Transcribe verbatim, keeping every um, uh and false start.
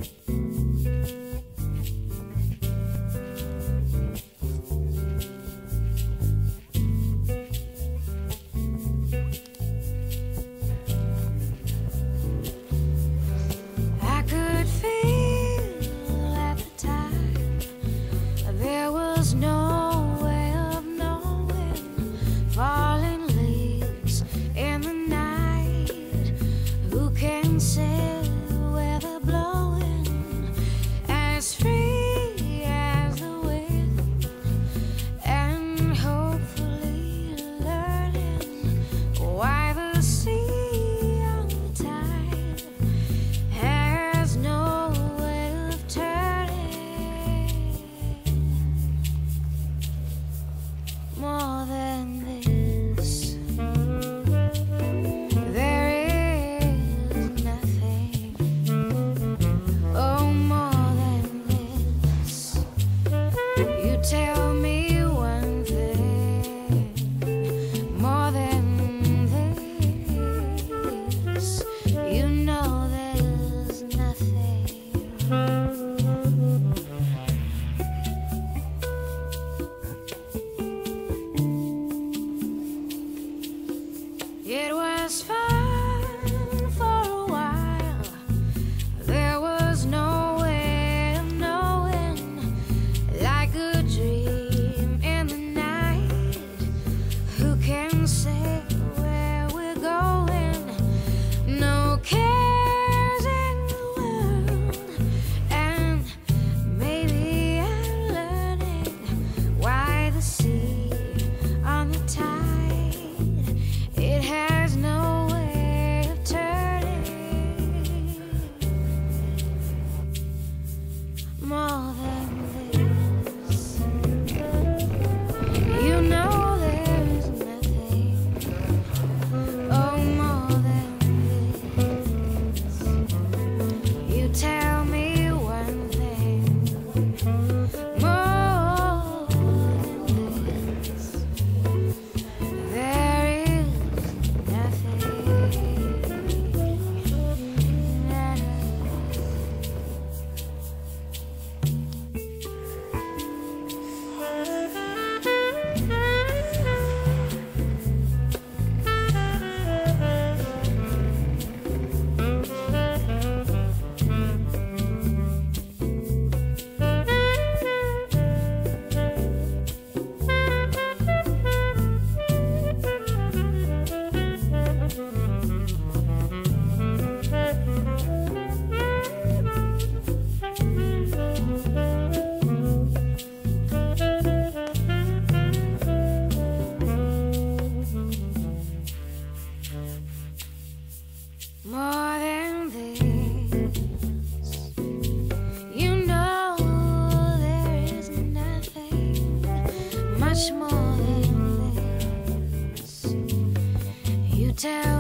More than this, there is nothing. Oh, more than this, you tell me one thing. More than this, you know there's nothing. It was fun for a while. There was no way of knowing, like a dream in the night. Who can say where we're going? No cares in the world, and maybe I'm learning why the sea on the tide, it has no way of turning. More than this, you know there is nothing. Oh, more than this, you tell me one thing. More than this, there is more than this, you know there is nothing. Much more than this, you tell